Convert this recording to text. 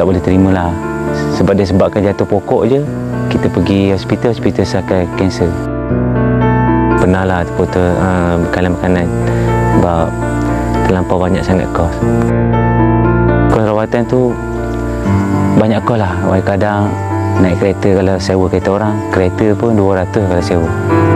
boleh terima lah. Sebab dia sebabkan jatuh pokok je, kita pergi hospital sahkan kanser. Pernah lah terputus bekalan makanan sebab terlampau banyak sangat kos. Kos rawatan tu banyak kos lah. Kadang naik kereta, kalau sewa kereta orang, kereta pun 200 kalau sewa.